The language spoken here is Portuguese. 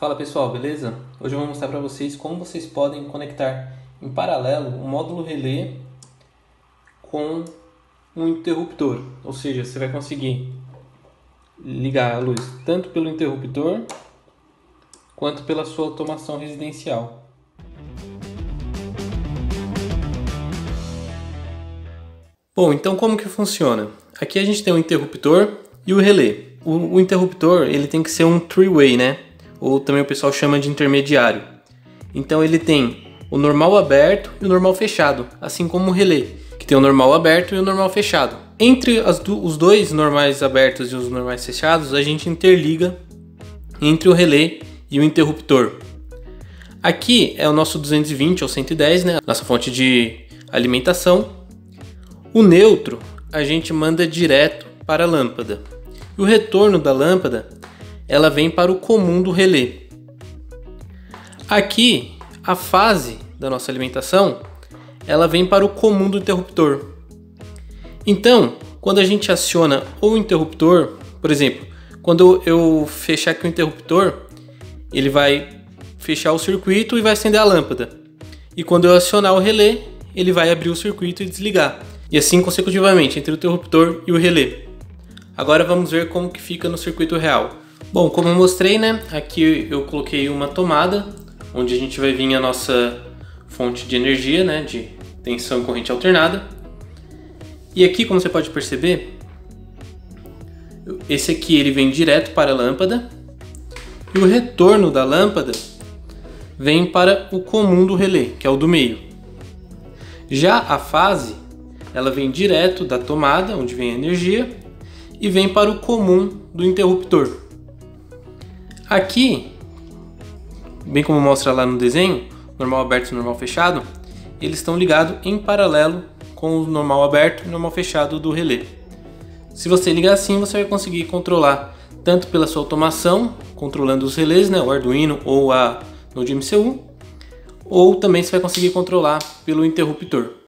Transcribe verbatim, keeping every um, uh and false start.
Fala pessoal, beleza? Hoje eu vou mostrar para vocês como vocês podem conectar em paralelo um módulo relé com um interruptor. Ou seja, você vai conseguir ligar a luz tanto pelo interruptor quanto pela sua automação residencial. Bom, então como que funciona? Aqui a gente tem o interruptor e o relé. O, o interruptor ele tem que ser um three-way, né? Ou também o pessoal chama de intermediário. Então ele tem o normal aberto e o normal fechado, assim como o relé, que tem o normal aberto e o normal fechado. Entre as do, os dois normais abertos e os normais fechados, a gente interliga entre o relé e o interruptor. Aqui é o nosso duzentos e vinte ou cento e dez, né? Nossa fonte de alimentação. O neutro a gente manda direto para a lâmpada. E o retorno da lâmpada ela vem para o comum do relé. Aqui a fase da nossa alimentação ela vem para o comum do interruptor. Então, quando a gente aciona o interruptor, por exemplo, quando eu fechar aqui o interruptor, ele vai fechar o circuito e vai acender a lâmpada. E quando eu acionar o relé, ele vai abrir o circuito e desligar. E assim consecutivamente entre o interruptor e o relé. Agora vamos ver como que fica no circuito real. Bom, como eu mostrei, né? Aqui eu coloquei uma tomada, onde a gente vai vir a nossa fonte de energia, né? De tensão e corrente alternada. E aqui, como você pode perceber, esse aqui ele vem direto para a lâmpada. E o retorno da lâmpada vem para o comum do relé, que é o do meio. Já a fase, ela vem direto da tomada, onde vem a energia, e vem para o comum do interruptor. Aqui, bem como mostra lá no desenho, normal aberto e normal fechado, eles estão ligados em paralelo com o normal aberto e normal fechado do relé. Se você ligar assim, você vai conseguir controlar tanto pela sua automação, controlando os relés, né, o Arduino ou a Node M C U, ou também você vai conseguir controlar pelo interruptor.